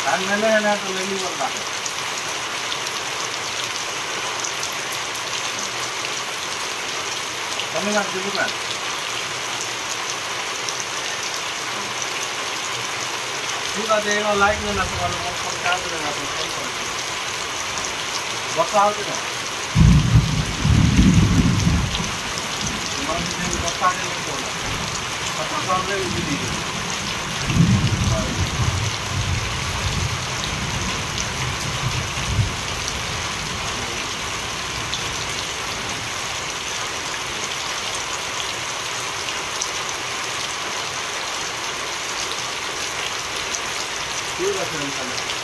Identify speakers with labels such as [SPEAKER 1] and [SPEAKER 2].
[SPEAKER 1] मैंने तो नहीं बोल रहा है कमी मत दीजिए ना ठीक है देखो लाइक में ना तो वालों को फोन कर देगा तो फोन कर बता दो ना तुम्हारे दिन बता के नहीं बोला पता कर ले भी ठीक है